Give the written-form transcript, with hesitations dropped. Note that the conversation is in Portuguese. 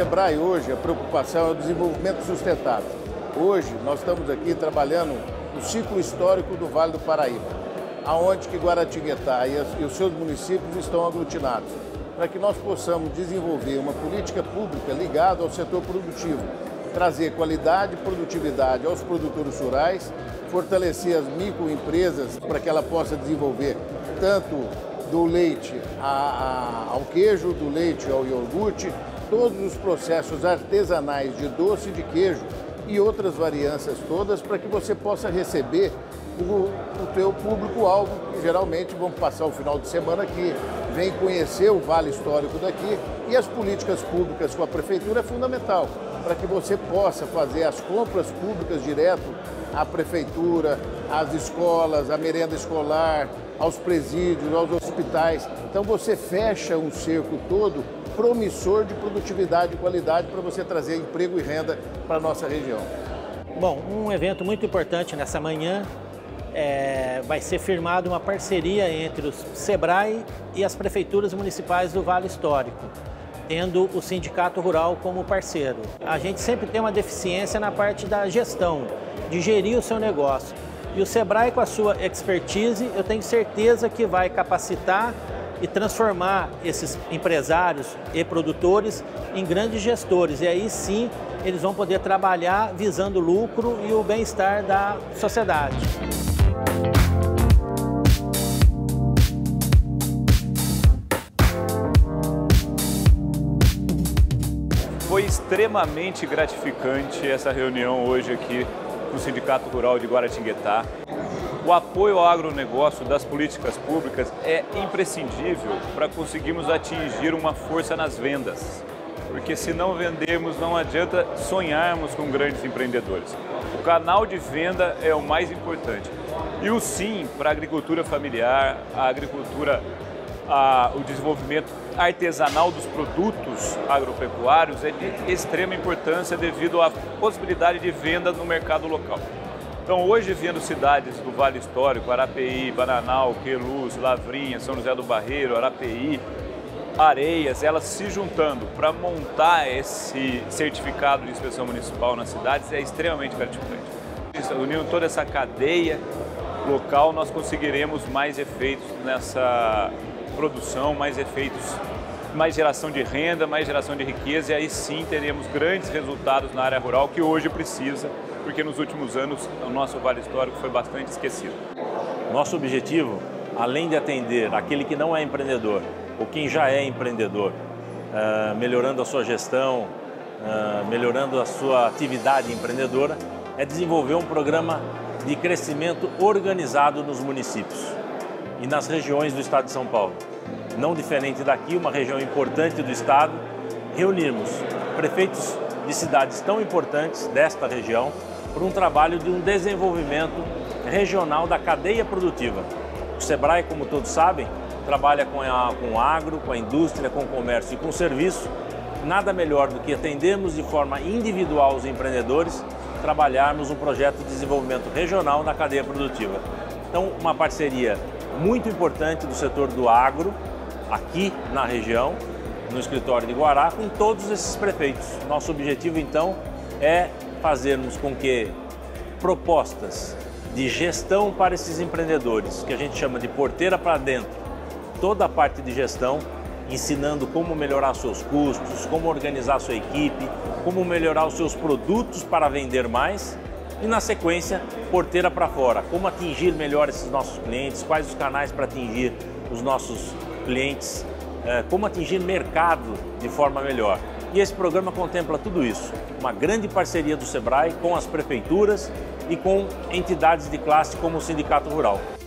Sebrae hoje, a preocupação é o desenvolvimento sustentável. Hoje nós estamos aqui trabalhando no ciclo histórico do Vale do Paraíba, aonde que Guaratinguetá e os seus municípios estão aglutinados, para que nós possamos desenvolver uma política pública ligada ao setor produtivo, trazer qualidade e produtividade aos produtores rurais, fortalecer as microempresas para que ela possa desenvolver tanto do leite ao queijo, do leite ao iogurte, todos os processos artesanais de doce e de queijo e outras variâncias todas para que você possa receber o teu público-alvo, que geralmente vão passar o final de semana aqui, vem conhecer o Vale Histórico daqui, e as políticas públicas com a Prefeitura é fundamental, para que você possa fazer as compras públicas direto à Prefeitura, às escolas, à merenda escolar, aos presídios, aos hospitais. Então você fecha um cerco todo promissor de produtividade e qualidade para você trazer emprego e renda para a nossa região. Bom, um evento muito importante nessa manhã vai ser firmada uma parceria entre o Sebrae e as prefeituras municipais do Vale Histórico, tendo o Sindicato Rural como parceiro. A gente sempre tem uma deficiência na parte da gestão, de gerir o seu negócio. E o Sebrae, com a sua expertise, eu tenho certeza que vai capacitar e transformar esses empresários e produtores em grandes gestores. E aí sim, eles vão poder trabalhar visando o lucro e o bem-estar da sociedade. Foi extremamente gratificante essa reunião hoje aqui no Sindicato Rural de Guaratinguetá. O apoio ao agronegócio das políticas públicas é imprescindível para conseguirmos atingir uma força nas vendas. Porque se não vendermos, não adianta sonharmos com grandes empreendedores. O canal de venda é o mais importante. E o sim para a agricultura familiar, a agricultura, o desenvolvimento artesanal dos produtos agropecuários é de extrema importância devido à possibilidade de venda no mercado local. Então hoje vendo cidades do Vale Histórico, Arapeí, Bananal, Queluz, Lavrinha, São José do Barreiro, Arapeí, Areias, elas se juntando para montar esse certificado de inspeção municipal nas cidades é extremamente gratificante. Unindo toda essa cadeia local, nós conseguiremos mais efeitos nessa produção, mais efeitos, mais geração de renda, mais geração de riqueza, e aí sim teremos grandes resultados na área rural que hoje precisa, porque nos últimos anos o nosso Vale Histórico foi bastante esquecido. Nosso objetivo, além de atender aquele que não é empreendedor ou quem já é empreendedor, melhorando a sua gestão, melhorando a sua atividade empreendedora, é desenvolver um programa de crescimento organizado nos municípios e nas regiões do estado de São Paulo. Não diferente daqui, uma região importante do estado, reunirmos prefeitos de cidades tão importantes desta região por um trabalho de um desenvolvimento regional da cadeia produtiva. O Sebrae, como todos sabem, trabalha com o agro, com a indústria, com o comércio e com o serviço. Nada melhor do que atendermos de forma individual os empreendedores, trabalharmos um projeto de desenvolvimento regional na cadeia produtiva. Então, uma parceria muito importante do setor do agro, aqui na região, no escritório de Guará, com todos esses prefeitos. Nosso objetivo, então, é fazermos com que propostas de gestão para esses empreendedores, que a gente chama de porteira para dentro, toda a parte de gestão, ensinando como melhorar seus custos, como organizar sua equipe, como melhorar os seus produtos para vender mais e, na sequência, porteira para fora, como atingir melhor esses nossos clientes, quais os canais para atingir os nossos clientes, como atingir mercado de forma melhor. E esse programa contempla tudo isso, uma grande parceria do Sebrae com as prefeituras e com entidades de classe como o Sindicato Rural.